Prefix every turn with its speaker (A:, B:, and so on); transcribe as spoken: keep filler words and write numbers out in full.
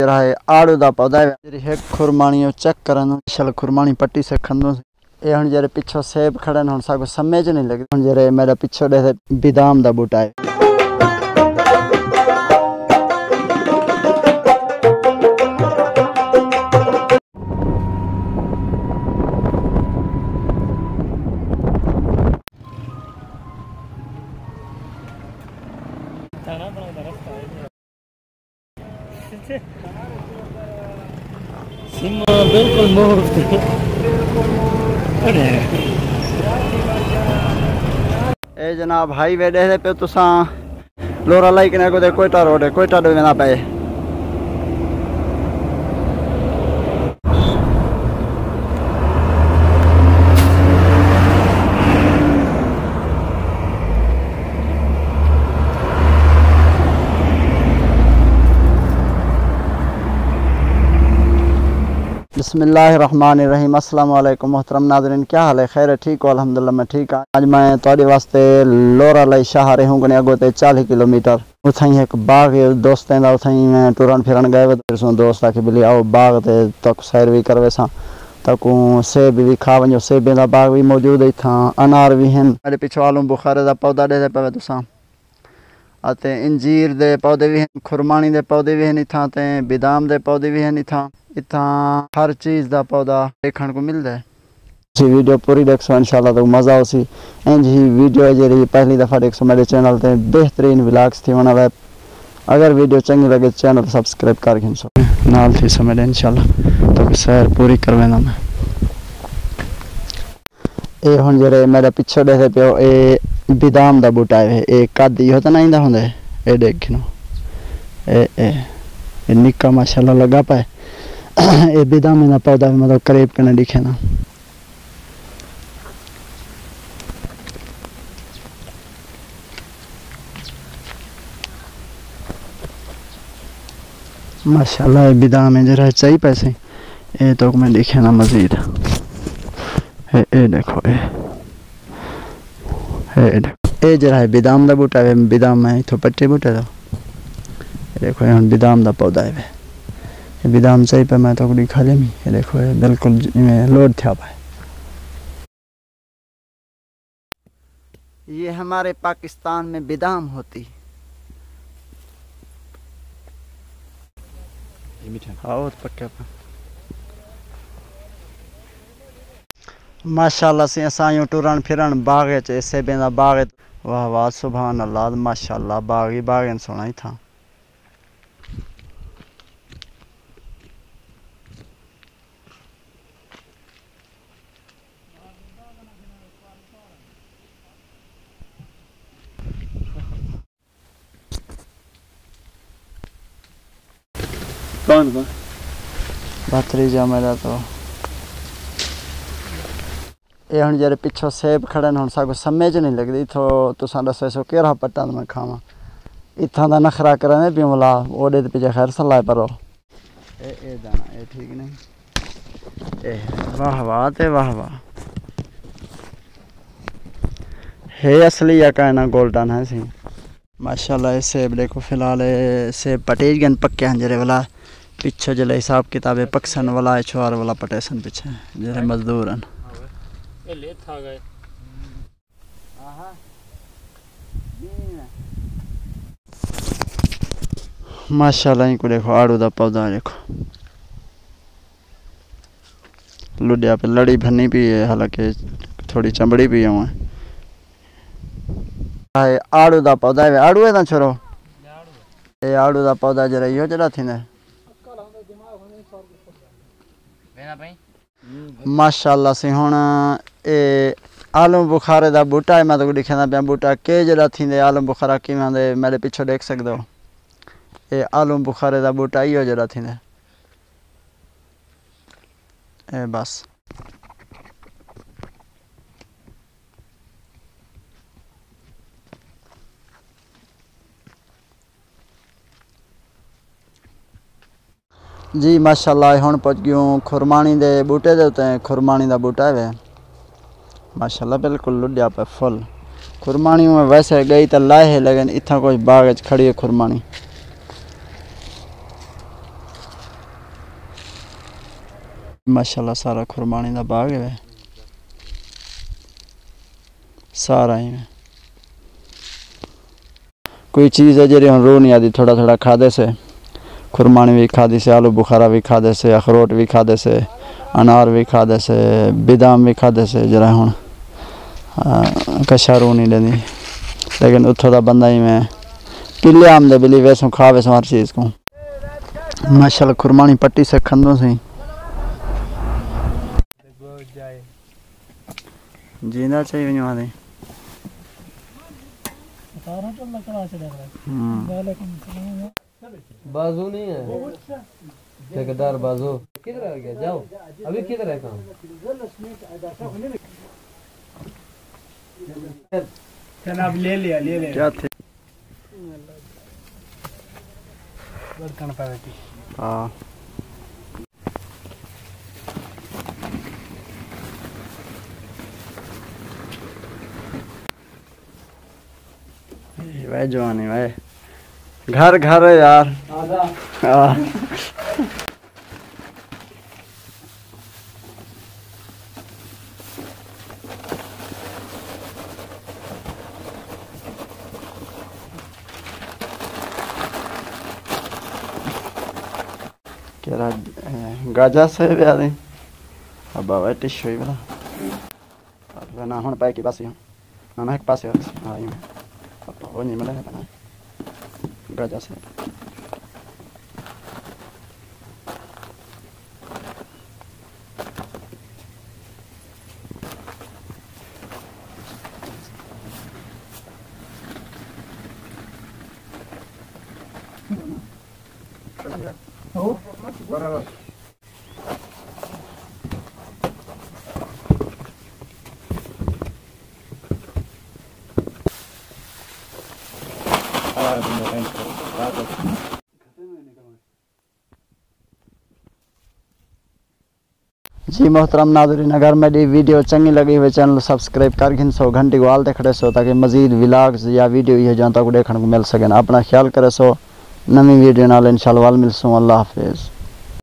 A: जरा है आड़ू का पौधा है जी एक खुरमानी चेक करन चल खुरमानी पट्टी से खंदो ये हुन जरे पिछो सेब खड़े हुन सागो समझ नहीं लगी हुन जरे मेरा पिछो दे बादाम दा बूटा है
B: बिल्कुल मुफ्त
A: ए जनाब हाईवे दे पे तुसा लोरा लाई कने को दे कोयटा रोड है कोयटा दे वेना पे बिस्मिल्लाहिर्रहमानिर्रहीम अस्सलाम वालेकुम मोहतरम नाज़रीन क्या हाल है खैर है ठीक हो अल्हम्दुलिल्लाह मैं ठीक हाँ आज मैं थोड़े वास्ते लोरा लाई शाह रहे हूँ अगो ते चालीस किलोमीटर उथई एक बाग दोस्तें दा उथई मैं टुरन फिरन गए वे दोस्त आके बिली आओ बाग ते तक सैर भी करवे सा तकू सेब भी खा वजो सेबे दा बाग भी मौजूद है था अनार भी हैं मेरे पिछो आलू बुखारे दा पौधा दे पे तुसा अते इंजीर दे पौधे भी हैं खुरमानी दे पौधे भी हैं इथा ते बादाम दे पौधे भी हैं इथा इतना हर चीज़ का पौधा देखने को मिलता है जी वीडियो पूरी देखो इंशाल्लाह तो मज़ा उसी इंज ही वीडियो है जी पहली दफ़ा देखो मेरे चैनल पे बेहतरीन व्लॉग्स थी वाला अगर वीडियो चंगी लगे चैनल सब्सक्राइब कर घिनसो नाल थी समझ इंशाल्लाह तो सैर पूरी करवेना मैं ये हुन जरे मेरे पीछे देखे पियो ए बादाम दा बूटा है ए कद यो तो नहीं होंदे ए देखनो ए ए निक्का माशाल्लाह लगा पाए ये बादाम ना पौधा भी मतलब करीब के दिखे ना माशाल्लाह ये बादाम है जरा चाहिए पैसे ये तो मैं दिखे ना मजीद ए ए देखो ए ए देखो ए जरा है बादाम दा बूटा है बादाम है तो पट्टे बूटा दो देखो यहाँ बादाम दा पौधा है ये बादाम चाहिए पे मैं तो दिखा ले ये देखो ये बिल्कुल लोड था पाए ये हमारे पाकिस्तान में बादाम होती हाँ पक्का माशाल्लाह से असा यूं टुरन फिरन बाग सेबे दा बाग वाह वाह सुभान अल्लाह माशाल्लाह बाग ही बाग सोना ही था कौन कौन भतीजा मेरा तो ये हुन जरे पिछो सेब खड़े हुन सागो समझ नहीं लगदी तो तुसा दसो सो केरा पट्टा मैं खावा इथा दा नखरा करने भी मला ओडे पीछे खैर सलाह परो ए ए दाना ए ठीक नहीं ए वाह वाह ते वाह वाह है असली या कहना गोल्डन है सी माशाल्लाह ये सेब देखो फिलहाल सेब पटेज गन पक्के हैं जरे वाला पीछे जले हिसाब किताबे पक्सन वाला है छोर वाला पटेसन पीछे जरे मजदूर हैं
B: ये ले था गए
A: माशाल्लाह इनको देखो आड़ू दा पौधा देखो लुडिया पे लड़ी भरनी भी है हालांकि थोड़ी चमड़ी भी है हाय आड़ू दा पौधा है आड़ू है ना छोरो ये आड़ू दा पौधा जरा यो जरा थी ने माशाल्लाह से हुन ए आलू बुखारे दा बूटा है मैं तो दिखा पे बूटा के जरा थी आलू बुखारा कि मेरे पिछो देख सकते हो ये आलू बुखारे दा बूटा ही हो जरा थी ने ए बस जी माशाल्लाह हुण पहुंच गयूं खुरमानी दे बूटे दे उत्ते खुरमानी दा बूटा है माशाल्लाह बिल्कुल लुडिया पे फुल खुरमानी में वैसे गई तो लाए है लेकिन इतना कुछ बाग खड़ी है खुरमानी माशाल्लाह सारा खुरमानी का बाग है सारा ही में कोई चीज़ है जी हम रो नहीं आती थोड़ा थोड़ा खादे से खुरमानी भी खादी से आलू बुखारा भी खादे से अखरोट भी खादे से अनार भी खादे से बादाम भी खादे से जरा हूँ कशा रो नहीं लेनी लेकिन उतो का बंदा ही मैं किले आमदे बिली वैसों खा वैसों हर चीज़ को माशाल्लाह खुरमानी पट्टी से खंदों से जीना चाहिए वहाँ दे
C: बाजू नहीं है ठेकेदार बाजू किधर आ गया जाओ अभी किधर है काम
B: जनाब ले लिया ले लिया
A: क्या थे
B: बर्तन पावे
A: हाँ वह जवानी वह घर घर है यार हाँ क्या गाजा से भी आ रही अब बाबा टिश हुई बड़ा अब ना होने पाए कि पास ही ना ना एक पास है हाँ ये अब वो नहीं मिला है बना गाजा से
B: हो
A: बराबर जी मोहतरम नाज़रीन अगर मेरी वीडियो चंगी लगी हुई चैनल सब्सक्राइब कर घिन सो घंटी को आल खड़े सो ताकि मजीद व्लॉग्स या वीडियो ये जहाँ तक देखने को मिल सके अपना ख्याल करे सो नवी वीडियो नाल इंशाल्लाह मिल सो अल्लाह हाफिज़।